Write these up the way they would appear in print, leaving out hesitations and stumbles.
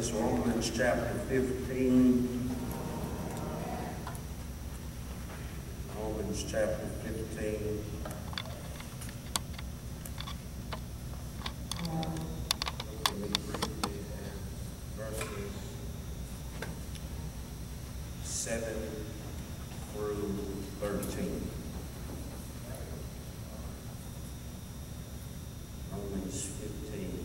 is Romans chapter 15. Romans chapter 15. Verses 7 through 13. Romans 15,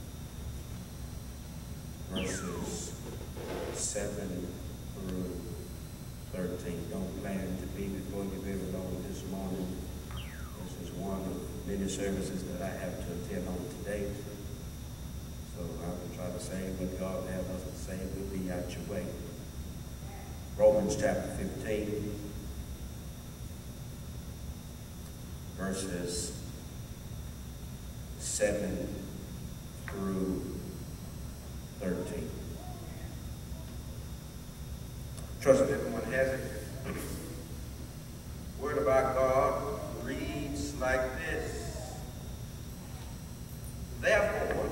verses 7 through 13. Don't plan to be before you very long this morning. This is one of many services that I have to attend on today. So I will try to say what God will have us to say. We'll be out your way. Romans chapter 15, verses 7 through 13. Trust that everyone has it. Word about God reads like this. Therefore,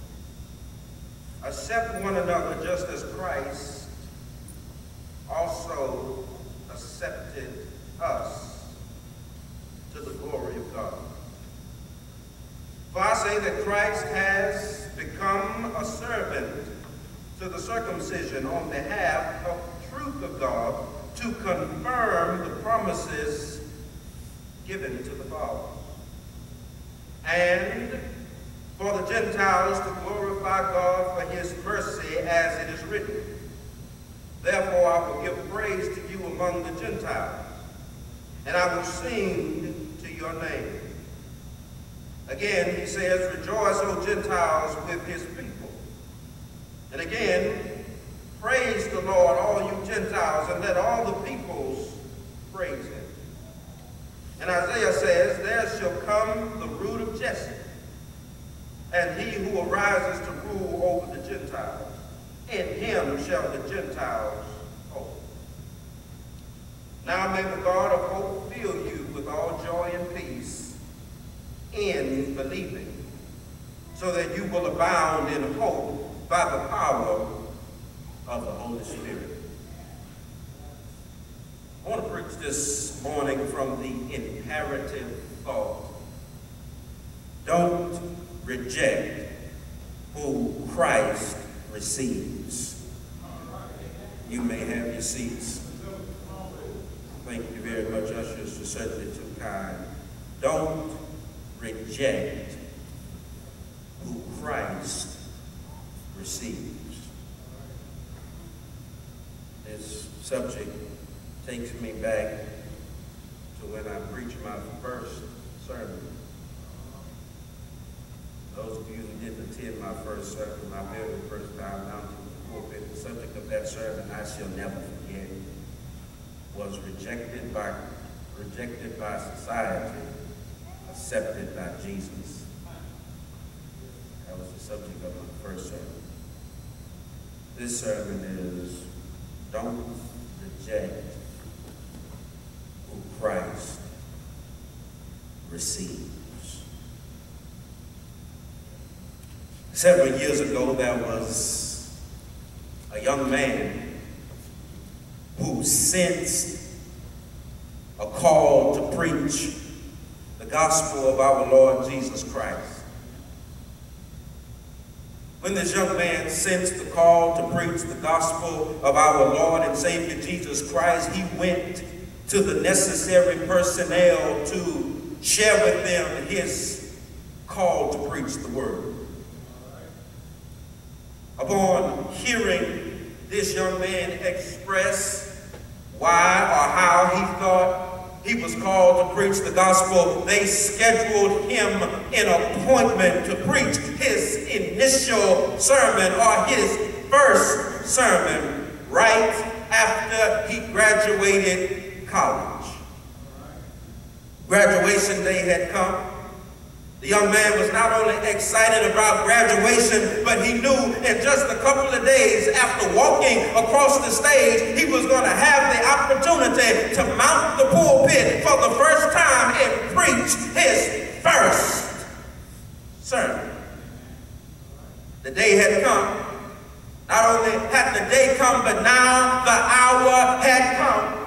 accept one another just as Christ also accepted us to the glory of God. For I say that Christ has become a servant to the circumcision on behalf of the truth of God to confirm the promises given to the fathers, and for the Gentiles to glorify God for his mercy, as it is written, therefore I will give praise to you among the Gentiles, and I will sing to your name. Again, he says, rejoice, O Gentiles, with his people. And again, praise the Lord, all you Gentiles, and let all the peoples praise him. And Isaiah says, there shall come the root of Jesse, and he who arises to rule over the Gentiles. In him shall the Gentiles hope. Now may the God of hope fill you with all joy and peace in believing, so that you will abound in hope by the power of the Holy Spirit. I want to preach this morning from the imperative thought. Don't reject who Christ receives. You may have your seats. Thank you very much, ushers, for certainly too kind. Don't reject who Christ receives. This subject takes me back to when I preached my first sermon. Those of you who didn't attend my first sermon, my very first time mounting the pulpit, the subject of that sermon I shall never forget was rejected by society, accepted by Jesus. That was the subject of my first sermon. This sermon is, don't reject who Christ receives. Several years ago, there was a young man who sensed a call to preach the gospel of our Lord Jesus Christ. When this young man sensed the call to preach the gospel of our Lord and Savior Jesus Christ, he went to the necessary personnel to share with them his call to preach the word. Upon hearing this young man express why or how he thought he was called to preach the gospel, they scheduled him an appointment to preach his initial sermon, or his first sermon, right after he graduated college. Graduation day had come. The young man was not only excited about graduation, but he knew in just a couple of days after walking across the stage, he was going to have the opportunity to mount the pulpit for the first time and preach his first sermon. The day had come. only had the day come, but now the hour had come.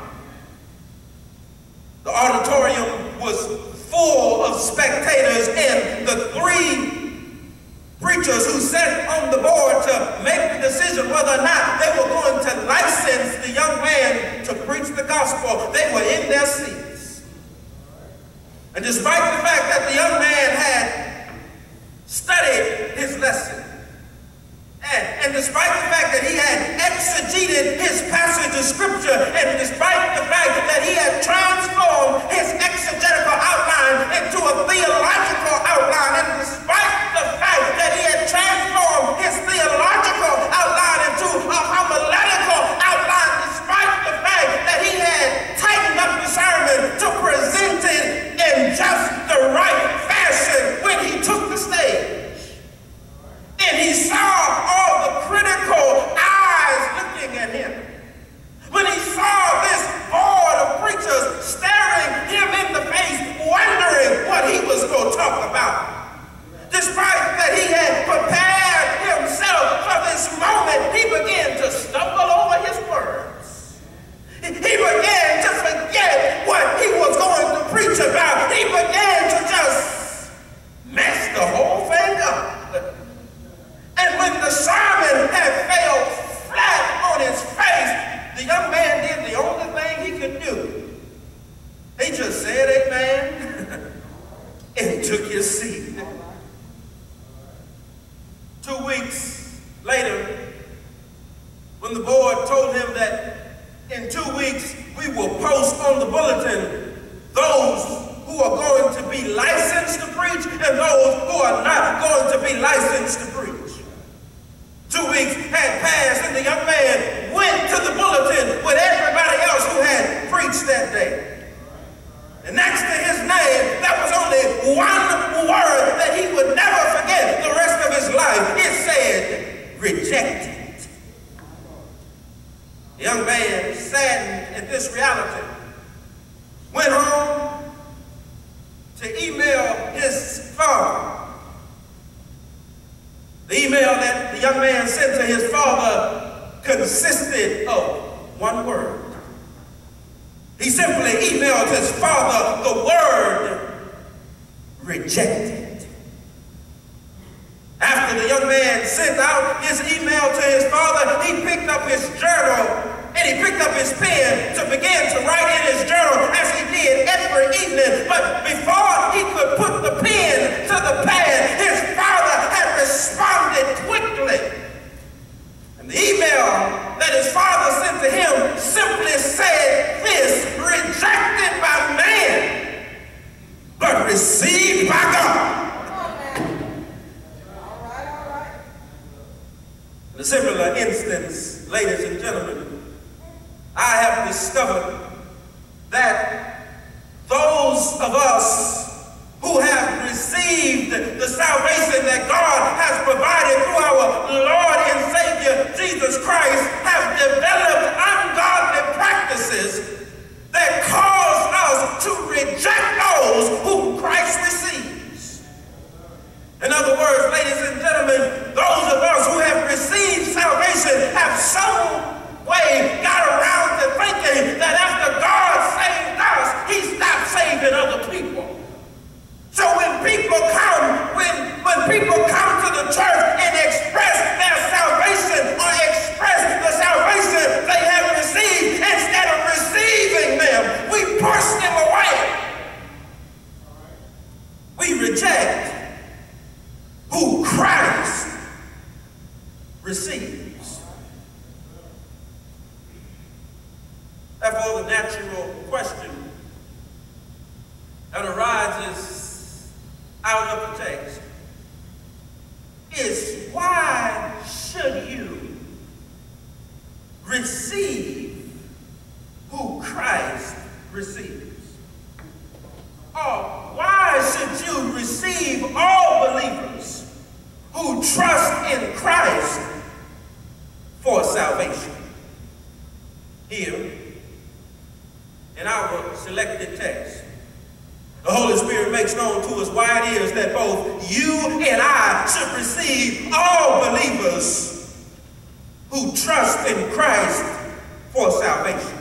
The auditorium was full of spectators, and the three preachers who sat on the board to make the decision whether or not they were going to license the young man to preach the gospel, they were in their seats. And despite the fact that the young man had studied his lesson, and despite the fact that he had exegeted his passage of scripture, and despite the fact that he had transformed his exegetical outline into a theological outline, and despite the fact that he had transformed his theological outline into a homiletical outline, despite the fact that he had tightened up the sermon to present it in just the right fashion when he took the stage, and he saw all the critical eyes looking at him, when he saw this board of preachers staring him in the face, wondering what he was going to talk about, despite that he had prepared himself for this moment, he began to stumble over his words. He began to forget what he was going to preach about. He began to just mess the whole thing up. And when the sermon had failed flat on his face, the young man did the only thing he could do. He just said amen and took his seat. 2 weeks later, when the board told him that in 2 weeks we will post on the bulletin those who are going to be licensed to preach and those who are not going to be licensed to preach. 2 weeks had passed, and the young man went to the bulletin with everybody else who had preached that day. And next to his name, there was only one word that he would never forget the rest of his life. It said, rejected. The young man, saddened at this reality, went home to email his father. The email that the young man sent to his father consisted of one word. He simply emailed his father the word rejected. After the young man sent out his email to his father, he picked up his journal and he picked up his pen to begin to write in his journal as he did every evening. But before he could put the pen to the pad, his father had responded quickly. And the email that his father sent to him simply said this: rejected by man, but received by God. All right. In a similar instance, ladies and gentlemen, I have discovered that those of us who have received the salvation that God has provided through our Lord and Savior Jesus Christ have developed ungodly practices that cause us to reject those whom Christ receives. In other words, ladies and gentlemen, those of us who have received salvation have some way got around to thinking that after God saved us, he stopped saving other people. So when people come to the church and express their salvation or express the salvation they have received, instead of receiving them, we push them away. We reject who Christ receives. Therefore, the natural question that arises out of the text is, why should you receive who Christ receives? Or why should you receive all believers who trust in Christ for salvation? Here, in our selected text, the Holy Spirit makes known to us why it is that both you and I should receive all believers who trust in Christ for salvation.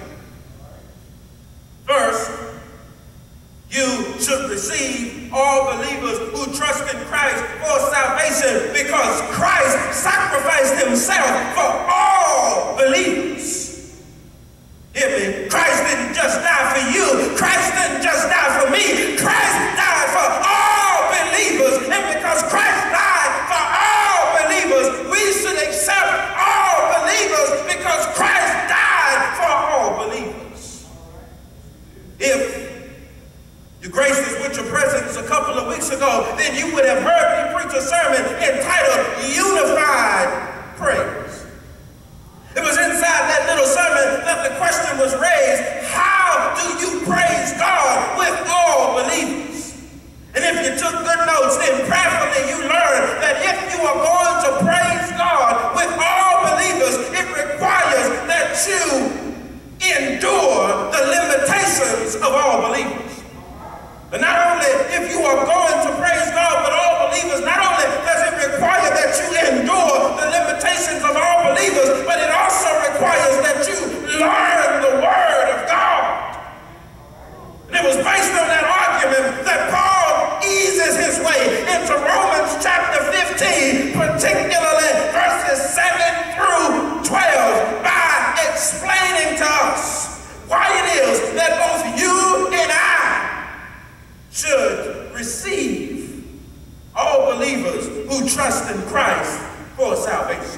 First, you should receive all believers who trust in Christ for salvation because Christ sacrificed himself for all believers. Hear me? Christ didn't just die for you. Christ didn't just die for me. Christ died for all believers. And because Christ died for all believers, we should accept all believers because Christ died for all believers. If your grace is with your presence a couple of weeks ago, then you would have heard me preach a sermon entitled Unified Praise. It was inside that little sermon that the question was raised, how do you praise God with all believers? And if you took good notes, then prayerfully you learned that if you are going to praise God with all believers, it requires that you endure the limitations of all believers. But not only if you are going to praise God with all believers, not only does it require that you endure the limitations of all believers, but it also requires that you learn the Word of God. And it was based on that argument that Paul eases his way into Romans chapter 15, particularly verses 7 through 12, by explaining to us why it is that both you and I should receive all believers who trust in Christ for salvation.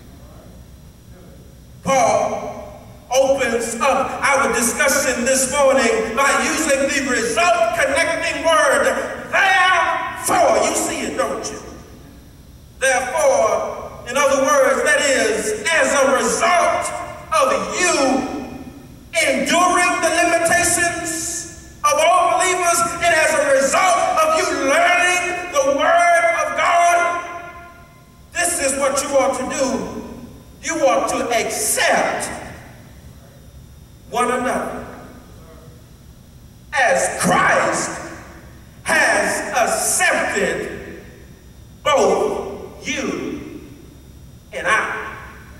Paul opens up our discussion this morning by using the result connecting word, therefore. You see it, don't you? Therefore, in other words, that is, as a result of you enduring the limitations of all believers, and as a result of you learning the Word of God, this is what you ought to do. You ought to accept one another as Christ has accepted both you and I.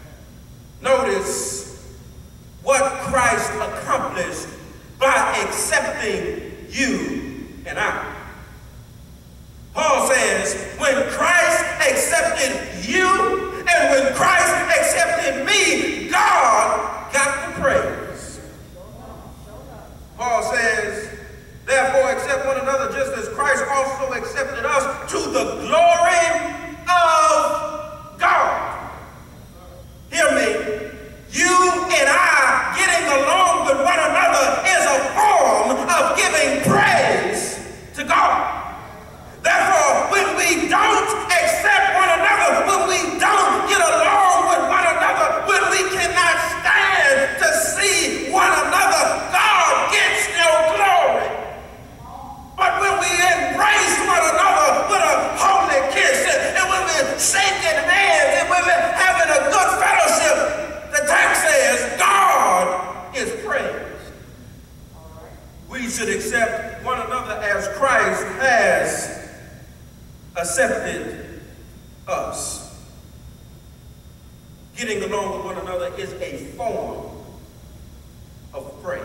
Notice what Christ accomplished by accepting you and I. Paul says, when Christ accepted you and when Christ accepted me, God got the praise. Paul says, therefore accept one another just as Christ also accepted us to the glory of God. Hear me. You and I getting along with one another is a form of giving praise to God. Therefore, when we don't accept one another, when we don't get along with one another, when we cannot stand to see one another, God gets no glory. But when we embrace one another with a holy kiss, and when we're shaking hands, and when we're having a good fellowship, the text says God is praised. We should accept one another as Christ has accepted us. Getting along with one another is a form of praise.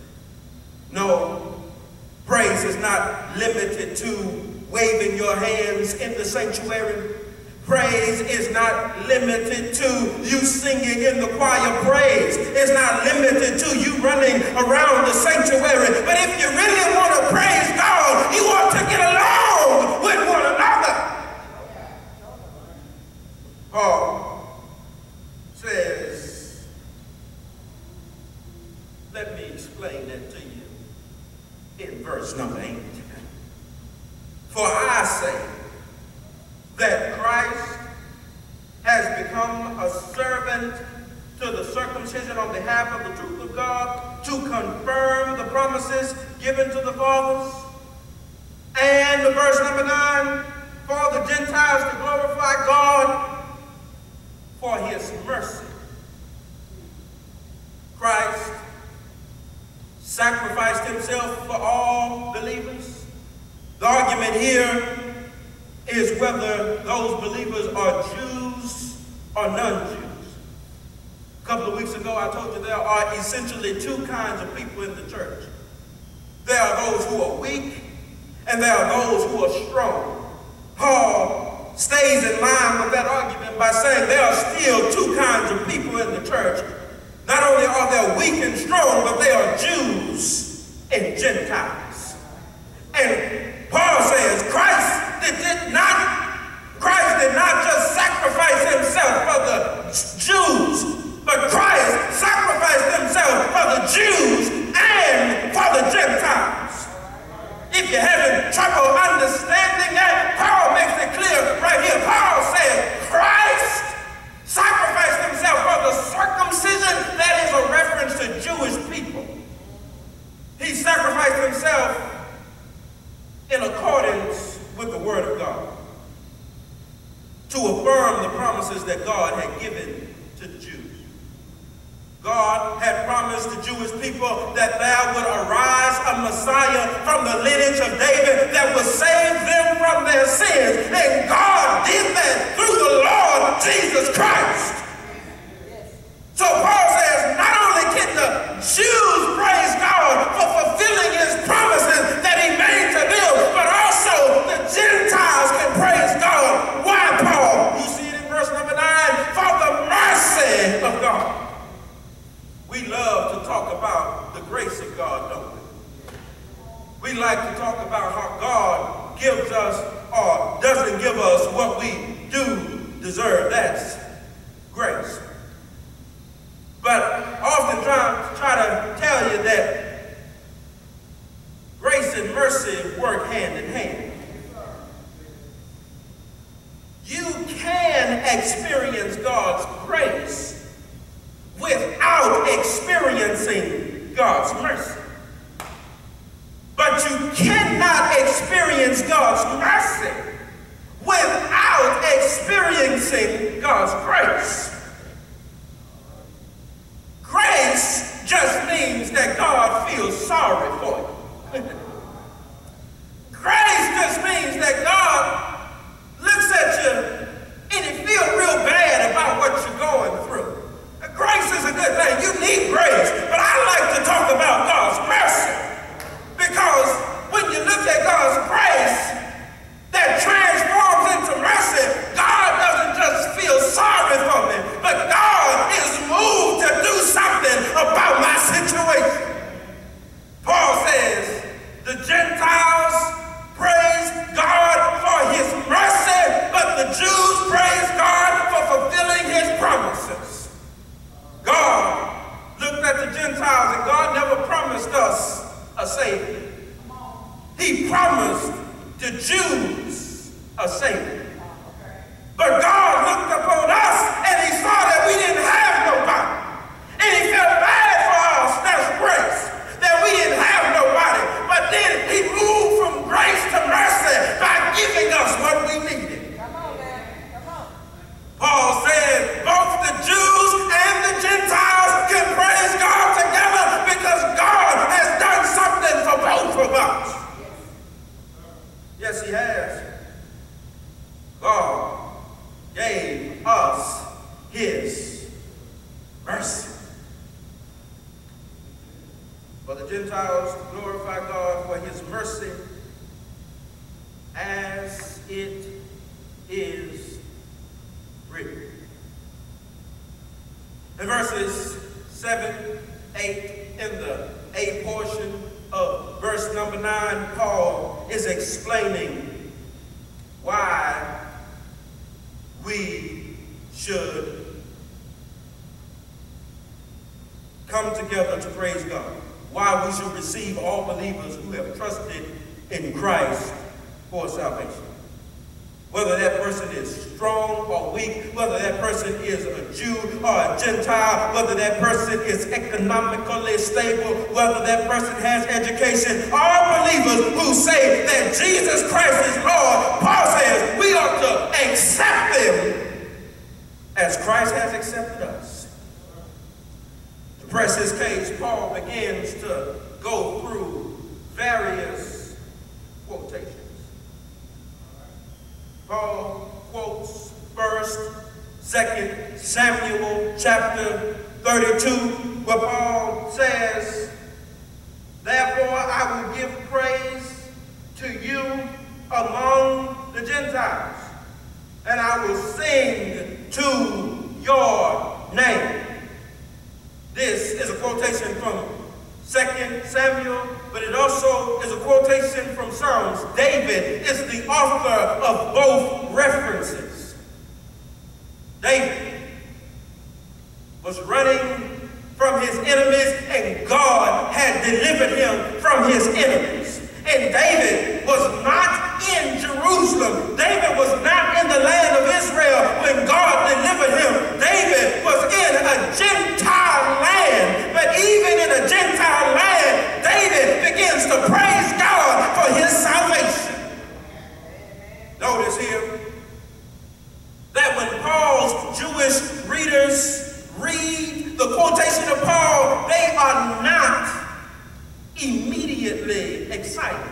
No, praise is not limited to waving your hands in the sanctuary. Praise is not limited to you singing in the choir. Praise is not limited to you running around the sanctuary. But if you really want to praise God, you ought to get along with one another. Paul says, let me explain that to you in verse number 8. For I say that Christ has become a servant to the circumcision on behalf of the truth of God, to confirm the promises given to the fathers. And verse number 9, for the Gentiles to glorify God for his mercy. Christ sacrificed himself for all believers. The argument here is whether those believers are Jews or non-Jews. couple of weeks ago, I told you there are essentially two kinds of people in the church. There are those who are weak, and there are those who are strong. Paul stays in line with that argument by saying there are still two kinds of people in the church. Not only are they weak and strong, but they are Jews and Gentiles. And Paul says Christ did not just sacrifice himself for the Jews, but Christ sacrificed himself for the Jews and for the Gentiles. If you're having trouble understanding that, Paul makes it clear right here. Paul says Christ sacrificed himself for the circumcision. That is a reference to Jewish people. He sacrificed himself in accordance with the word of God to affirm the promises that God had given to the Jews. God had promised the Jewish people that there would arise a Messiah from the lineage of David that would save them from their sins. And God did that through the Lord Jesus Christ. So Paul says not only can the Jews praise God for fulfilling his promises that he made to them, but also the Gentiles can praise God. Why, Paul? You see it in verse number 9. For the mercy of God. We love to talk about the grace of God, don't we? We like to talk about how God gives us or doesn't give us what we do deserve. That's grace. But I often try to tell you that grace and mercy work hand in hand. You can experience God's grace without experiencing God's mercy. But you cannot experience God's mercy without experiencing God's grace. Grace just means that God feels sorry for you. Grace just means that God looks at you and he feels real bad about what you're going through. Grace is a good thing. You need grace. But I like to talk about God's mercy. Because when you look at God's grace that transforms into mercy, God doesn't just feel sorry for me, but God is moved to do something about my situation. Paul says the Gentiles praise God for his mercy, but the Jews praise God for fulfilling his promises. God looked at the Gentiles, and God never promised us a Savior. He promised the Jews a Savior. But God looked upon us, and he saw that we didn't have nobody. And he felt bad for us, that's grace, that we didn't have nobody. But then he moved from grace to mercy by giving us what we needed. Come on, man. Come on. Paul said both the Jews and the Gentiles can praise God together because God has done something for both of us. Yes, he has. God gave us his mercy. For the Gentiles to glorify God for his mercy as it is written. In verses 7, 8, in the A portion of verse number 9, Paul is explaining why we should come together to praise God, why we should receive all believers who have trusted in Christ for salvation. Whether that person is strong or weak, whether that person is a Jew or a Gentile, whether that person is economically stable, whether that person has education, all believers who say that Jesus Christ is Lord, Paul says we ought to accept them as Christ has accepted us. To press his case, Paul begins to go through various quotations. Paul quotes 1st, 2nd Samuel chapter 32, where Paul says, therefore I will give praise to you among the Gentiles, and I will sing to your name. This is a quotation from 2 Samuel, but it also is a quotation from Psalms. David is the author of both references. David was running from his enemies, and God had delivered him from his enemies. And David was not in Jerusalem. David was not in the land of Israel when God delivered him. David was in a Gentile land. But even in a Gentile land, David begins to praise God for his salvation. Notice here that when Paul's Jewish readers read the quotation of Paul, they are not immediately excited.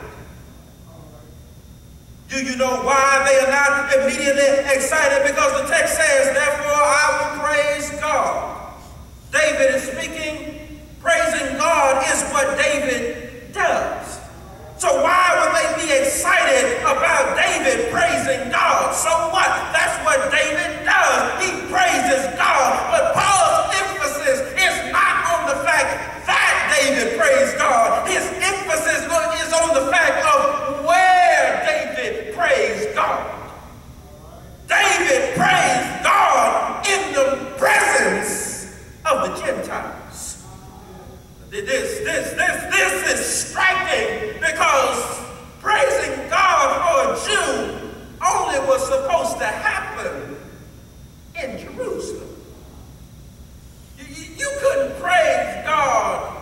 Do you know why they are not immediately excited? Because the text says, therefore I will praise God. David is speaking. Praising God is what David does. So why would they be excited about David praising God? So what? That's what David does. He praises God. But Paul's emphasis is not on the fact that David praised God. His emphasis is on the fact of where David praised God. David praised God in the presence of the Gentiles. This is striking, because praising God for a Jew only was supposed to happen in Jerusalem. You couldn't praise God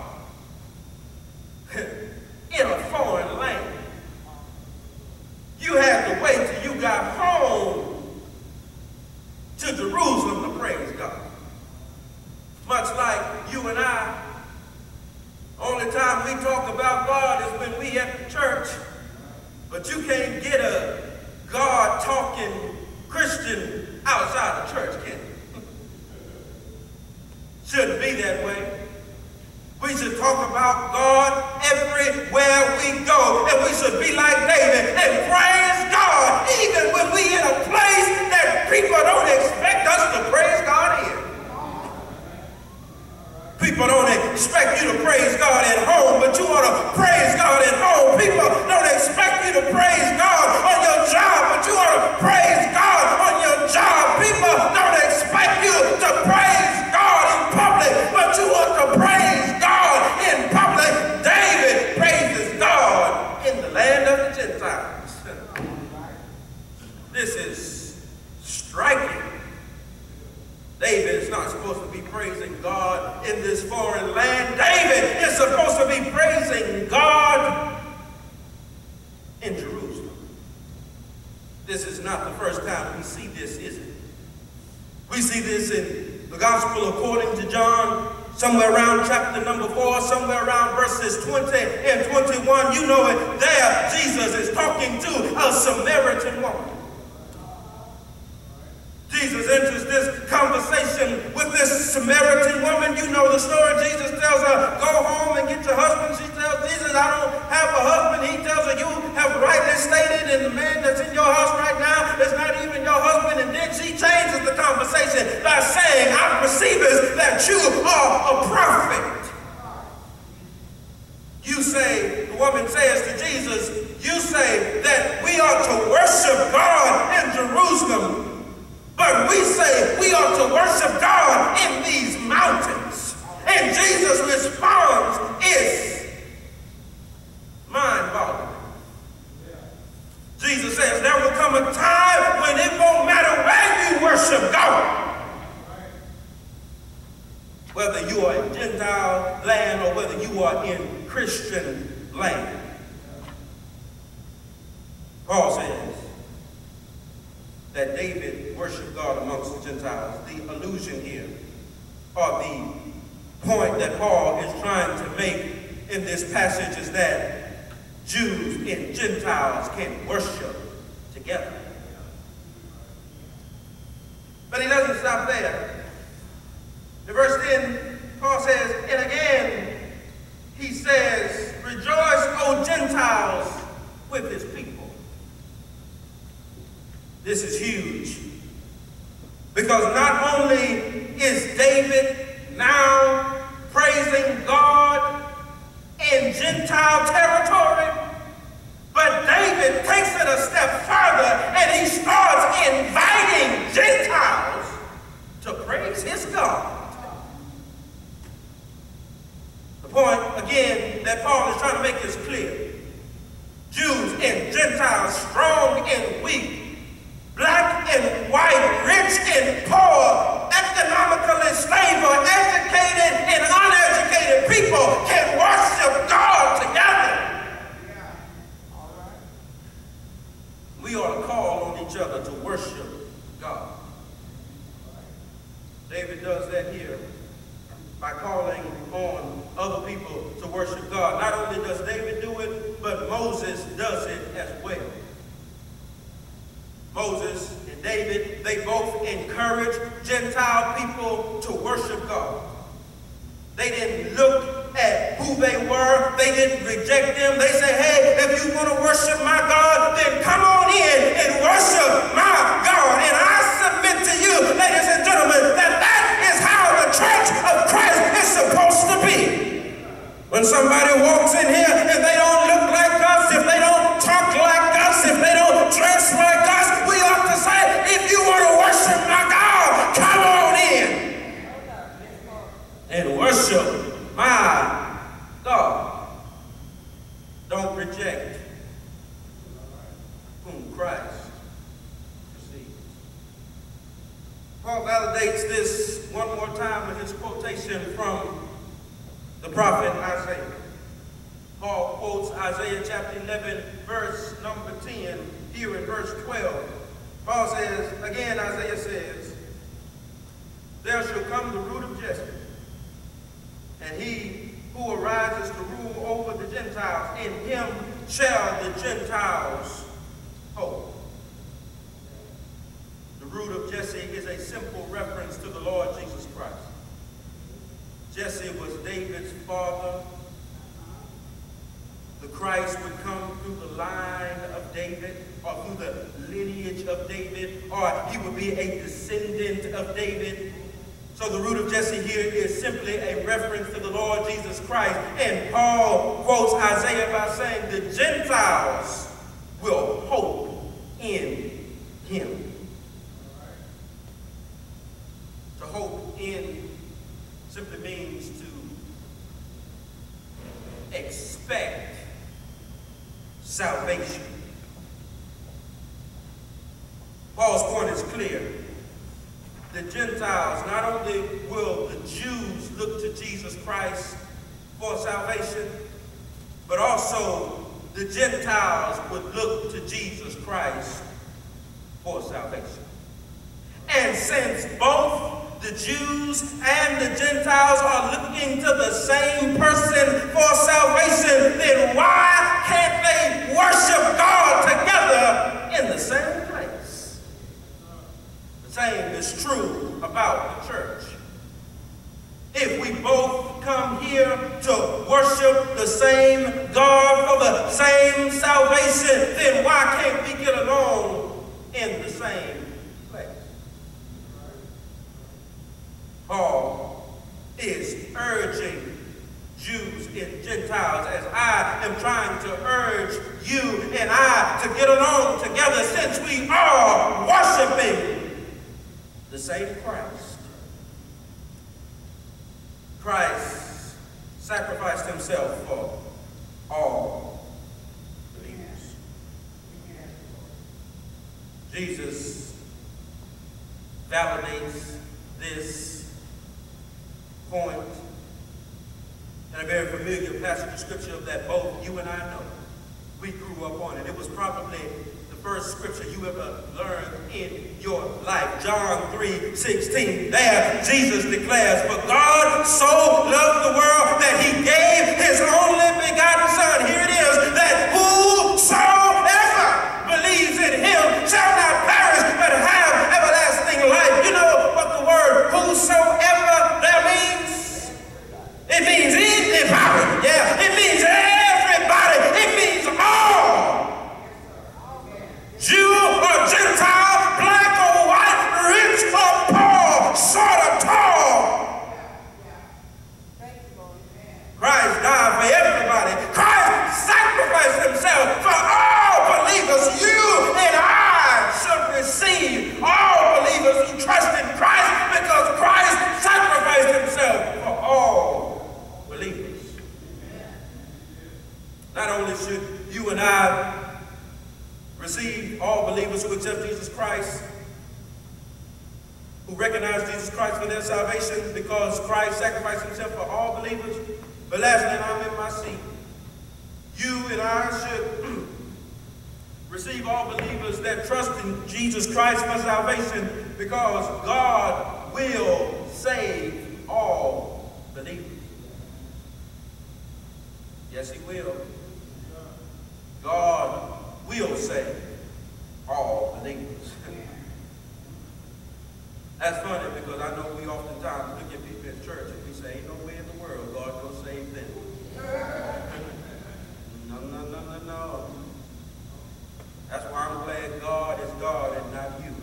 in a foreign land. You had to wait till you got home to Jerusalem to praise God. Much like you and I, only time we talk about God is when we at the church. But you can't get a God-talking Christian outside the church, can you? Shouldn't be that way. We should talk about God everywhere we go. And we should be like David and praise God even when we in a place that people don't expect us to praise God in. People don't expect you to praise God at home, but you ought to praise God at home. People don't expect you to praise God on your job, but you ought to praise God on your job. People don't expect you to praise God in public, but you ought to praise God in public. David praises God in the land of the Gentiles. This is striking. David is not supposed to be praising God in this foreign land. David is supposed to be praising God in Jerusalem. This is not the first time we see this, is it? We see this in the Gospel according to John, somewhere around chapter number 4, somewhere around verses 20 and 21. You know it. There, Jesus is talking to a Samaritan woman. Jesus enters this conversation with this Samaritan woman. You know the story. Jesus tells her, go home and get your husband. She tells Jesus, I don't have a husband. He tells her, you have rightly stated, and the man that's in your house right now is not even your husband. And then she changes the conversation by saying, I perceive that you are a prophet. You say, the woman says to Jesus, you say that we are to worship God in Jerusalem, but we say we ought to worship God in these mountains. And Jesus' response is mind-boggling. Jesus says there will come a time when it won't matter where you worship God. Whether you are in Gentile land or whether you are in Christian land. Paul says that David worshiped God amongst the Gentiles. The allusion here, or the point that Paul is trying to make in this passage, is that Jews and Gentiles can worship together. But he doesn't stop there. In verse 10, This is huge. Because not only is David now praising God in Gentile territory, but David takes it a step further and he starts inviting Gentiles to praise his God. The point, again, that Paul is trying to make is clear. Jews and Gentiles, strong and weak, black and white, rich and poor, economically stable, educated and uneducated people can worship God together. We ought to call on each other to worship God. David does that here by calling on other people to worship God. Not only does David do it, but Moses does it as well. Moses and David, they both encourage Gentile people to worship God. They didn't look at who they were. They didn't reject them. They said, hey, if you want to worship my God, then come on in and worship my God. And I submit to you, ladies and gentlemen, that that is how the church of Christ is supposed to be. When somebody walks in here and they don't look like us, if they don't talk like us, if they don't dress like us, we ought to say, if you want to worship my God, come on in and worship my God. Don't reject whom Christ receives. Paul validates this one more time with his quotation from the prophet Isaiah. Paul quotes Isaiah chapter 11, verse number 10, here in verse 12. Paul says, again, Isaiah says, there shall come the root of Jesse, and he who arises to rule over the Gentiles, in him shall the Gentiles hope. The root of Jesse is a simple reference to the Lord Jesus Christ. Jesse was David's father. The Christ would come through the line of David, or through the lineage of David, or he would be a descendant of David. So the root of Jesse here is simply a reference to the Lord Jesus Christ. And Paul quotes Isaiah by saying the Gentiles will hope in him. To hope in simply means to expect salvation. Paul's point is clear. The Gentiles, not only will the Jews look to Jesus Christ for salvation, but also the Gentiles would look to Jesus Christ for salvation. And since both the Jews and the Gentiles are looking to the same person for salvation, then why can't they worship God together in the same place? The same is true about the church. If we both come here to worship the same God for the same salvation, then why can't we get along in the same place? Paul is urging Jews and Gentiles, as I am trying to urge you and I to get along together, since we are worshiping the same Christ. Christ sacrificed himself for all believers. Jesus validates this point in a very familiar passage of scripture that both you and I know. We grew up on it. It was probably the first scripture you ever learned in your life. John 3:16. There, Jesus declares, "For God so loved the world that he gave his only begotten Son." Here it is, that whosoever believes in him shall not perish but have everlasting life. You know what the word whosoever there means? It means anybody. Yeah, it means everybody. It means all. Jew or Gentile, Christ, who recognize Jesus Christ for their salvation because Christ sacrificed himself for all believers. But lastly, and I'm in my seat, you and I should receive all believers that trust in Jesus Christ for salvation, because God will save all believers. Yes, he will. God will save all believers. That's funny, because I know we oftentimes look at people in church and we say, ain't no way in the world God will save them. No, no, no, no, no. That's why I'm glad God is God and not you.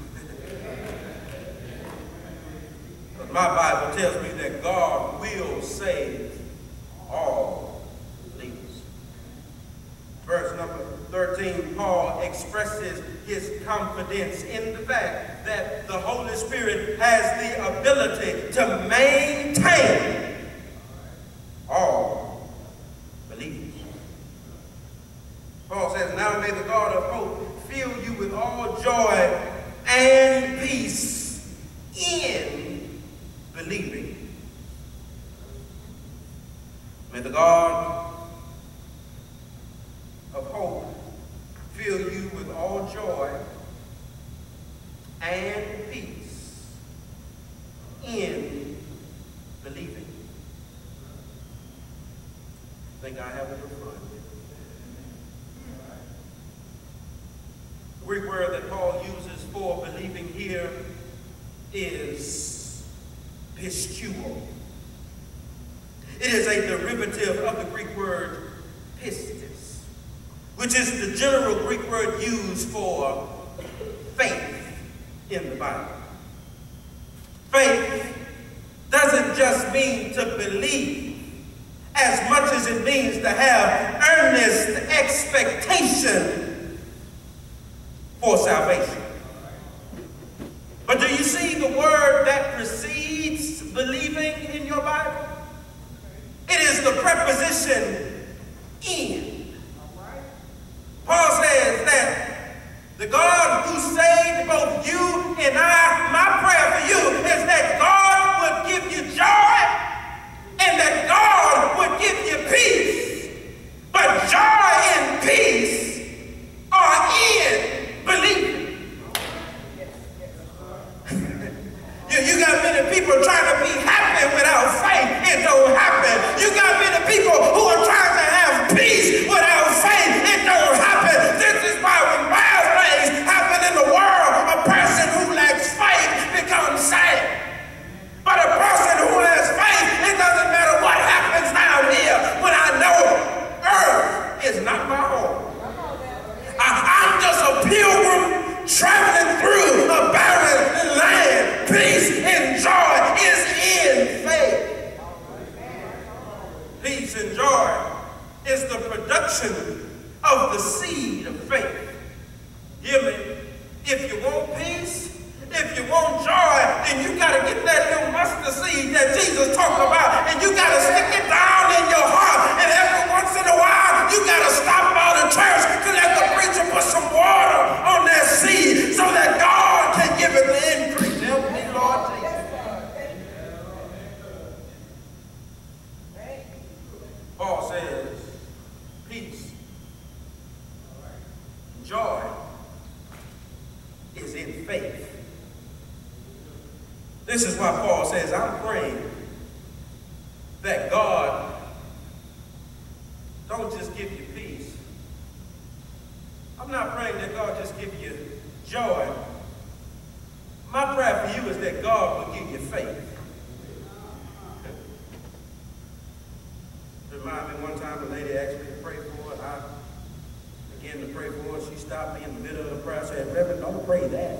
Because my Bible tells me that God will save all believers. Verse number 13, Paul expresses his confidence in the fact that the Holy Spirit has the ability to maintain all believers. Paul says, now may the God of hope fill you with all joy and peace in believing. May the God of hope fill you with all joy and peace in believing. I think I have a little fun. The Greek word that Paul uses for believing here is pistuo. It is a derivative of the Greek word pistis, which is the general Greek word used for faith in the Bible. Faith doesn't just mean to believe as much as it means to have earnest expectation for salvation. But do you see the word that precedes believing in your Bible? It is the preposition in. Paul says that the God who saved both you and I, my prayer for you is that God would give you joy and that God would give you peace. But joy and peace are in believing. You got many people trying to be happy without faith. It don't happen. You got many people who are trying to have peace without faith. It don't happen. This is why when bad things happen in the world, a person who lacks faith becomes saved. But a person who has faith, it doesn't matter what happens down here when I know earth is not my home. I'm just a pilgrim traveling through a barren land. Peace and joy is in faith. Peace and joy is the production of the seed of faith. Hear me? If you want peace, if you want joy, then you got to get that little mustard seed that Jesus talked about, and you got to stick it down in your heart. And every once in a while, you got to stop by the church to let the preacher put some water on that seed so that God can give it the increase. Help me, Lord Jesus. Paul says, peace, joy is in faith. This is why Paul says, I'm praying that God don't just give you peace. I'm not praying that God just give you joy. My prayer for you is that God will give you faith. Remind me one time a lady asked me to pray for her, and I began to pray for her. She stopped me in the middle of the prayer and said, Reverend, don't pray that.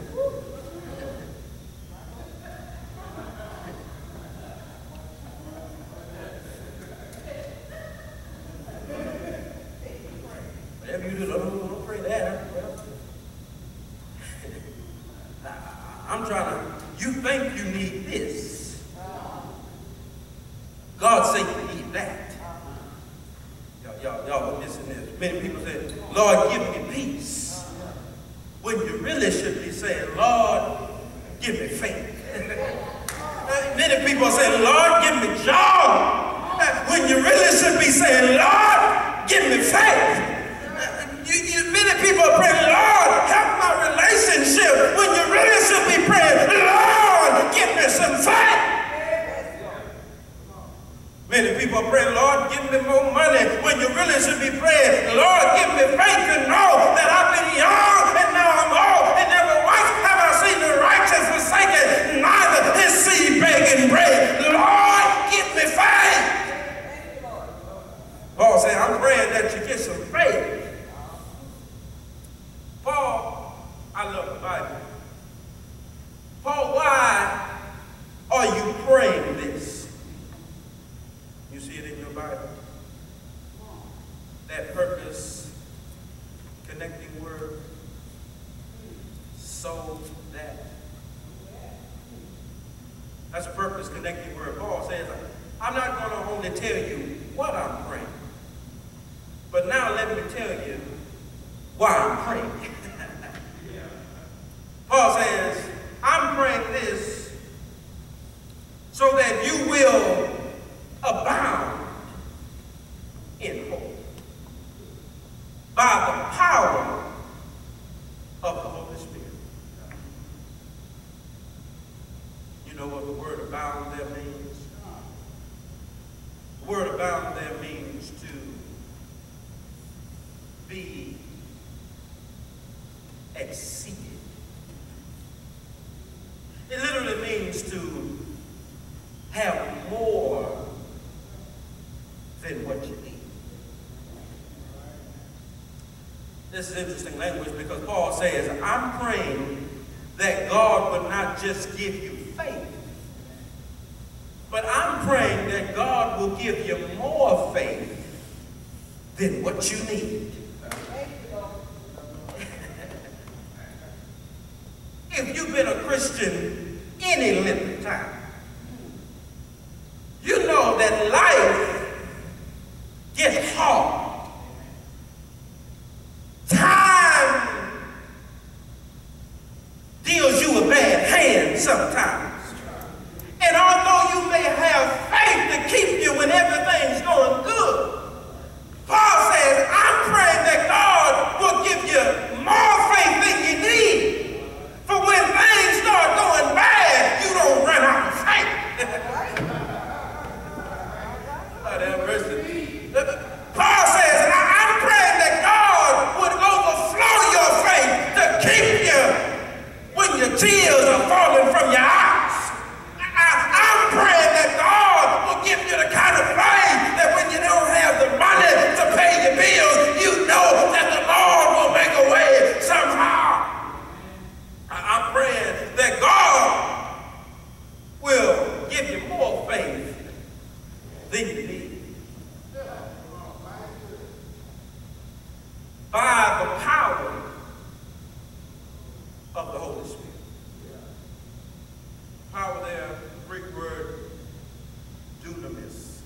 Whatever you do, don't pray that. I'm trying to, you think you need this. God say you need that. Y'all listen to this. Many people say, Lord, give me peace. When you really should be saying, Lord, give me faith. Many people are saying, Lord, give me joy. When you really should be saying, Lord, give me faith. Many people are praying, Lord, help my relationship. When you really should be praying, Lord, give me some faith. Many people are praying, Lord, give me more money. When you really should be praying, Lord, give me faith to know that I've been young and now I'm old, and never once have I seen the righteous forsaken, neither his seed begging bread. Lord, give me faith. Paul said, I'm praying that you get some faith. Paul, I love the Bible. Paul, why are you praying this? You see it in your Bible? That purpose, connecting word, so that. That's a purpose, connecting word. Paul says, I'm not going to only tell you what I'm praying, but now let me tell you why I'm praying. Paul says, I'm praying this so that you will abound in hope by the power of the Holy Spirit. You know what the word abound there means? The word abound there means to be exceeded. It literally means to have more than what you need. This is interesting language because Paul says, I'm praying that God would not just give you faith, but I'm praying that God will give you more faith than what you need. If you've been a Christian any length of time, you know that life gets hard. Time deals you a bad hand sometimes. And although you may have faith to keep you when everything's going good, Paul says, I'm praying that God will give you more faith than you need. For when things start going bad, you don't run out of faith. Lord have mercy. Paul says, I'm praying that God would overflow your faith to keep you when your tears are falling from your eyes. I'm praying that God will give you the kind of faith that when you don't have the money to pay your bills, you know that the Lord will make a way somehow. I'm praying that God will give you more faith than you need. By the power of the Holy Spirit. Power there, Greek word, dunamis.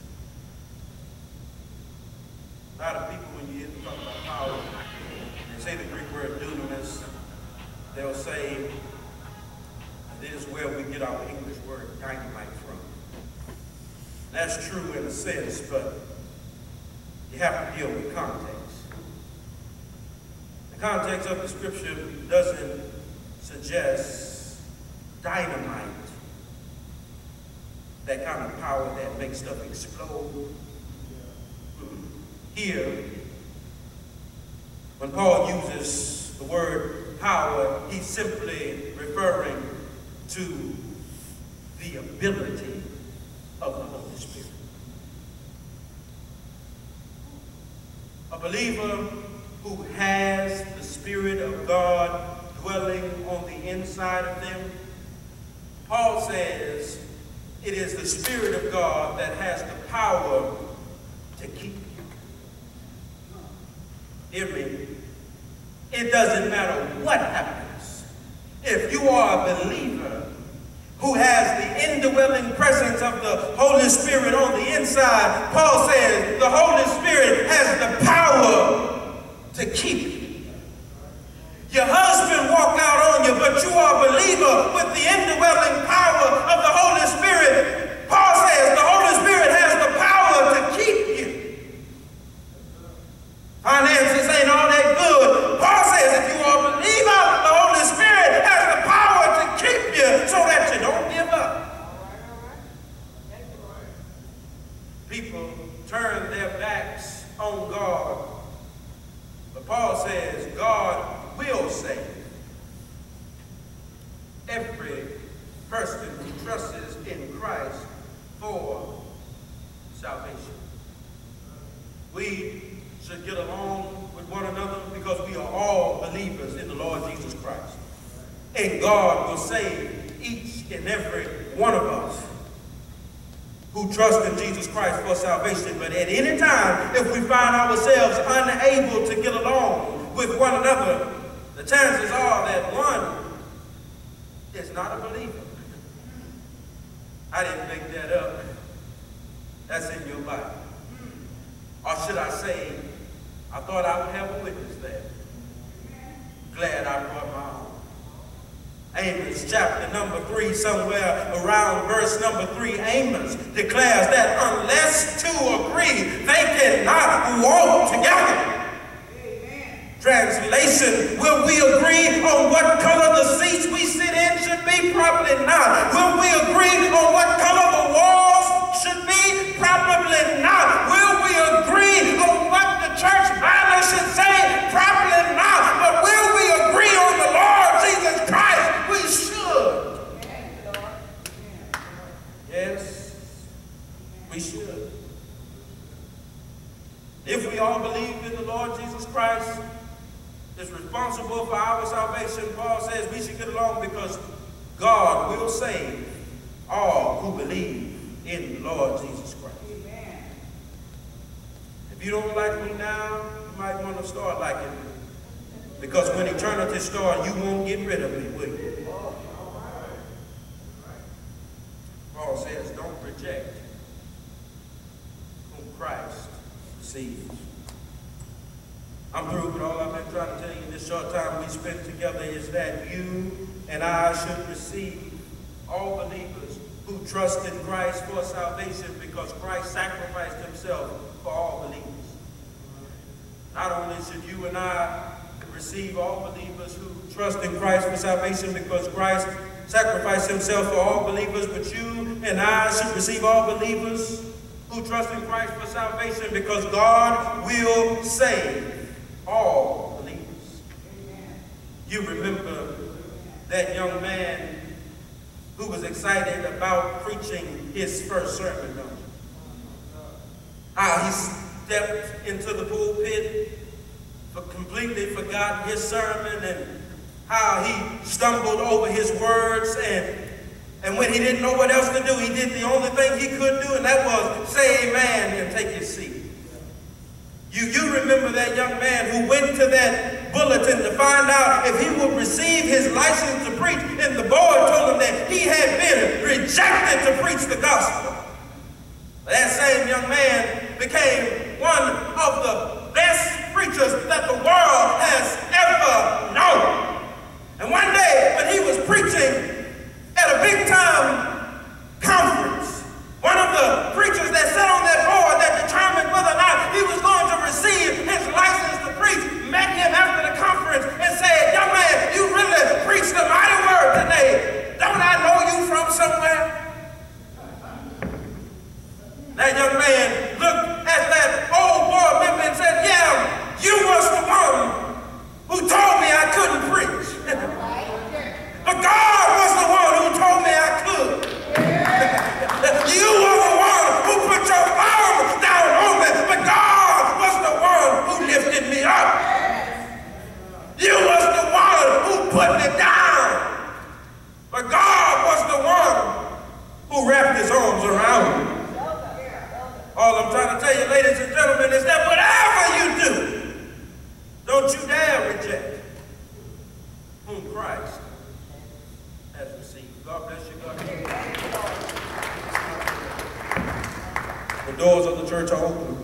A lot of people, when you hear them talk about power, they say the Greek word dunamis, they'll say, this is where we get our English word dynamite from. That's true in a sense, but you have to deal with context. The context of the scripture doesn't suggest dynamite, that kind of power that makes stuff explode. Here, when Paul uses the word power, he's simply referring to the ability of the Holy Spirit. A believer who has the Spirit of God dwelling on the inside of them, Paul says it is the Spirit of God that has the power to keep you. Hear me. It doesn't matter what happens. If you are a believer who has the indwelling presence of the Holy Spirit on the inside, Paul says the Holy Spirit has the power to keep you. Your husband walked out on you, but you every person who trusts in Christ for salvation. We should get along with one another because we are all believers in the Lord Jesus Christ. And God will save each and every one of us who trust in Jesus Christ for salvation. But at any time, if we find ourselves unable to get along with one another, the chances are that one is not a believer. I didn't make that up. That's in your Bible. Or should I say, I thought I would have a witness there. Glad I brought my own. Amos chapter number 3, somewhere around verse number 3, Amos declares that unless two agree, they cannot walk together. Translation, will we agree on what color the seats we sit in should be? Probably not. Will we agree on what color the walls should be? Probably not. Will we agree on what the church banner should say? Probably not. But will we agree on the Lord Jesus Christ? We should. Yes, we should. If we all believe in the Lord Jesus Christ is responsible for our salvation, Paul says we should get along because God will save all who believe in the Lord Jesus Christ. Amen. If you don't like me now, you might want to start liking me. Because when eternity starts, you won't get rid of me, will you? Paul says, don't reject whom Christ receives. I'm through with all I've been trying to tell you in this short time we spent together is that you and I should receive all believers who trust in Christ for salvation because Christ sacrificed himself for all believers. Not only should you and I receive all believers who trust in Christ for salvation because Christ sacrificed himself for all believers, but you and I should receive all believers who trust in Christ for salvation because God will save all believers. Amen. You remember that young man who was excited about preaching his first sermon, don't you? How he stepped into the pulpit, completely forgot his sermon, and how he stumbled over his words, and when he didn't know what else to do, he did the only thing he could do, and that was say amen and take his seat. You remember that young man who went to that bulletin to find out if he would receive his license to preach, and the board told him that he had been rejected to preach the gospel. That same young man became one of the best preachers that the world has ever known. And one day, when he was preaching at a big-time conference, one of the preachers that sat on that board that determined whether or not he was going to receive his license to preach met him after the conference and said, young man, you really preached a mighty word today. Don't I know you from somewhere? That young man looked at that old board member and said, yeah, you was the one who told me I couldn't preach. But God was the one who told me I could. You were the one who put your arm down on me, but God was the one who lifted me up. You was the one who put me down, but God was the one who wrapped his arms around me. All I'm trying to tell you, ladies and gentlemen, is that whatever you do, don't you dare reject whom Christ has received. God bless you. God bless you. The doors of the church are open.